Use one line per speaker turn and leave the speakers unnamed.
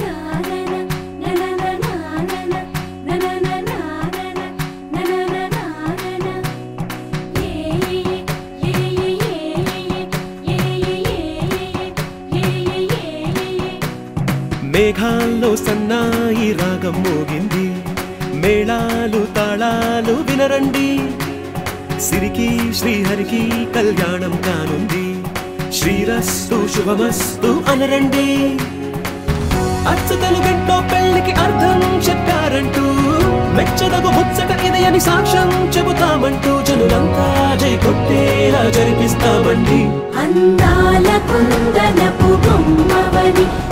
మేఘాల్లో సన్నాయి రాగం మోగింది మేళాలు తాళాలు వినరండి సిరికి శ్రీహరికి కళ్యాణం కానుంది శ్రీరస్తు శుభమస్తు అనరండి అచ్చతలు గంటో పెళ్లికి అర్థం చెప్పారంటూ మెచ్చదగు ముచ్చట ఇది అని సాక్ష్యం చెబుతామంటూ జనులంతా జై కొట్టేలా జరిపిస్తామండి
అందాల కుందనపు బొమ్మవని